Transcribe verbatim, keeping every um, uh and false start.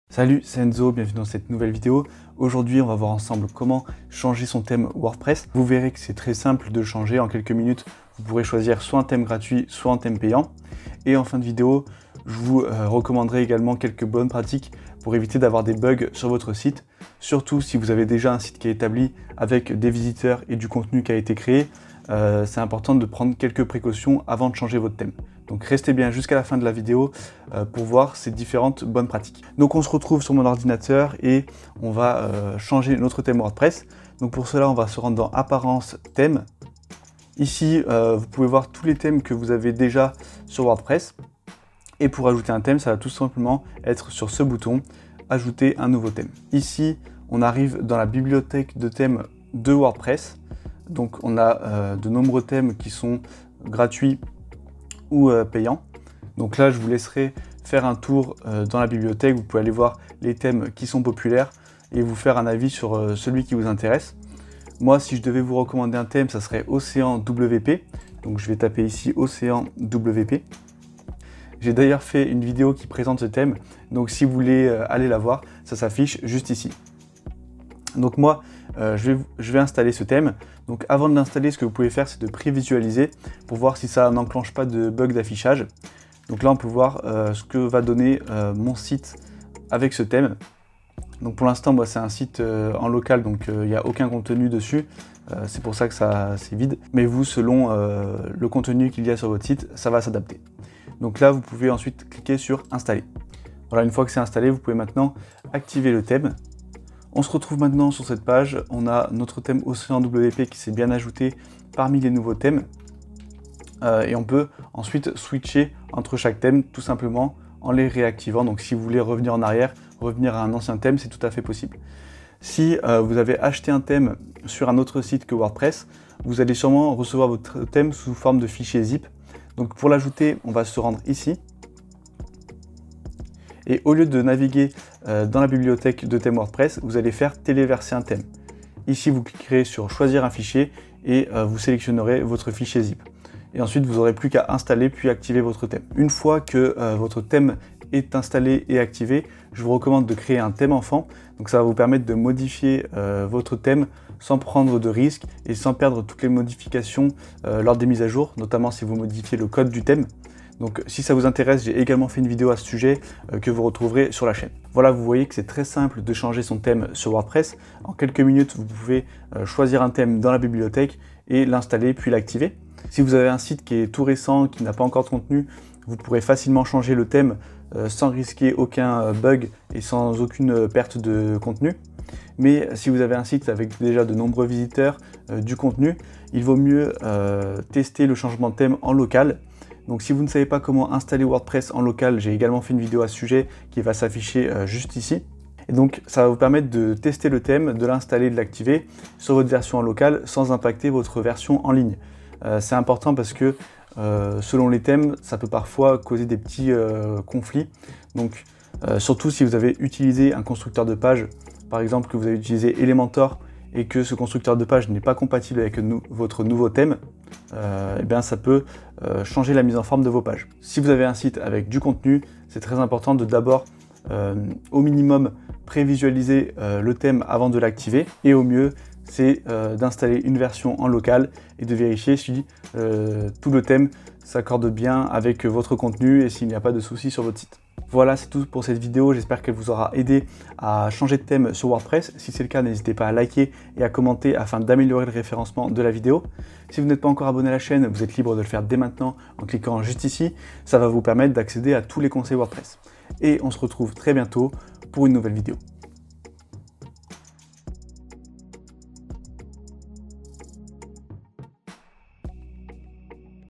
Salut, c'est Enzo, bienvenue dans cette nouvelle vidéo. Aujourd'hui, on va voir ensemble comment changer son thème WordPress. Vous verrez que c'est très simple de changer en quelques minutes. Vous pourrez choisir soit un thème gratuit, soit un thème payant. Et en fin de vidéo, je vous euh, recommanderai également quelques bonnes pratiques pour éviter d'avoir des bugs sur votre site. Surtout si vous avez déjà un site qui est établi avec des visiteurs et du contenu qui a été créé. Euh, c'est important de prendre quelques précautions avant de changer votre thème. Donc restez bien jusqu'à la fin de la vidéo euh, pour voir ces différentes bonnes pratiques. Donc on se retrouve sur mon ordinateur et on va euh, changer notre thème WordPress. Donc pour cela, on va se rendre dans Apparence, thème. Ici, euh, vous pouvez voir tous les thèmes que vous avez déjà sur WordPress. Et pour ajouter un thème, ça va tout simplement être sur ce bouton, ajouter un nouveau thème. Ici, on arrive dans la bibliothèque de thèmes de WordPress. Donc on a euh, de nombreux thèmes qui sont gratuits ou euh, payants. Donc là, je vous laisserai faire un tour euh, dans la bibliothèque. Vous pouvez aller voir les thèmes qui sont populaires et vous faire un avis sur euh, celui qui vous intéresse. Moi, si je devais vous recommander un thème, ça serait Océan W P. Donc je vais taper ici Océan W P. J'ai d'ailleurs fait une vidéo qui présente ce thème. Donc si vous voulez euh, aller la voir, ça s'affiche juste ici. Donc moi, euh, je, vais, je vais installer ce thème. Donc avant de l'installer, ce que vous pouvez faire, c'est de prévisualiser pour voir si ça n'enclenche pas de bug d'affichage. Donc là, on peut voir euh, ce que va donner euh, mon site avec ce thème. Donc pour l'instant, moi, c'est un site euh, en local, donc il euh, n'y a aucun contenu dessus. Euh, c'est pour ça que ça c'est vide. Mais vous, selon euh, le contenu qu'il y a sur votre site, ça va s'adapter. Donc là, vous pouvez ensuite cliquer sur Installer. Voilà, une fois que c'est installé, vous pouvez maintenant activer le thème. On se retrouve maintenant sur cette page, on a notre thème Océan W P qui s'est bien ajouté parmi les nouveaux thèmes. Euh, et on peut ensuite switcher entre chaque thème tout simplement en les réactivant. Donc si vous voulez revenir en arrière, revenir à un ancien thème, c'est tout à fait possible. Si euh, vous avez acheté un thème sur un autre site que WordPress, vous allez sûrement recevoir votre thème sous forme de fichier zip. Donc pour l'ajouter, on va se rendre ici. Et au lieu de naviguer euh, dans la bibliothèque de thème WordPress, vous allez faire téléverser un thème. Ici, vous cliquerez sur choisir un fichier et euh, vous sélectionnerez votre fichier zip. Et ensuite, vous n'aurez plus qu'à installer puis activer votre thème. Une fois que euh, votre thème est installé et activé, je vous recommande de créer un thème enfant. Donc ça va vous permettre de modifier euh, votre thème sans prendre de risques et sans perdre toutes les modifications euh, lors des mises à jour, notamment si vous modifiez le code du thème. Donc si ça vous intéresse, j'ai également fait une vidéo à ce sujet euh, que vous retrouverez sur la chaîne. Voilà, vous voyez que c'est très simple de changer son thème sur WordPress. En quelques minutes, vous pouvez euh, choisir un thème dans la bibliothèque et l'installer puis l'activer. Si vous avez un site qui est tout récent, qui n'a pas encore de contenu, vous pourrez facilement changer le thème euh, sans risquer aucun euh, bug et sans aucune euh, perte de contenu. Mais si vous avez un site avec déjà de nombreux visiteurs, euh, du contenu, il vaut mieux euh, tester le changement de thème en local. Donc si vous ne savez pas comment installer WordPress en local, j'ai également fait une vidéo à ce sujet qui va s'afficher euh, juste ici. Et donc ça va vous permettre de tester le thème, de l'installer, de l'activer sur votre version en local sans impacter votre version en ligne. Euh, c'est important parce que euh, selon les thèmes, ça peut parfois causer des petits euh, conflits. Donc euh, surtout si vous avez utilisé un constructeur de page, par exemple que vous avez utilisé Elementor, et que ce constructeur de page n'est pas compatible avec nou votre nouveau thème, euh, et bien ça peut euh, changer la mise en forme de vos pages. Si vous avez un site avec du contenu, c'est très important de d'abord euh, au minimum prévisualiser euh, le thème avant de l'activer, et au mieux c'est euh, d'installer une version en local et de vérifier si euh, tout le thème s'accorde bien avec votre contenu et s'il n'y a pas de soucis sur votre site. Voilà, c'est tout pour cette vidéo, j'espère qu'elle vous aura aidé à changer de thème sur WordPress. Si c'est le cas, n'hésitez pas à liker et à commenter afin d'améliorer le référencement de la vidéo. Si vous n'êtes pas encore abonné à la chaîne, vous êtes libre de le faire dès maintenant en cliquant juste ici. Ça va vous permettre d'accéder à tous les conseils WordPress. Et on se retrouve très bientôt pour une nouvelle vidéo.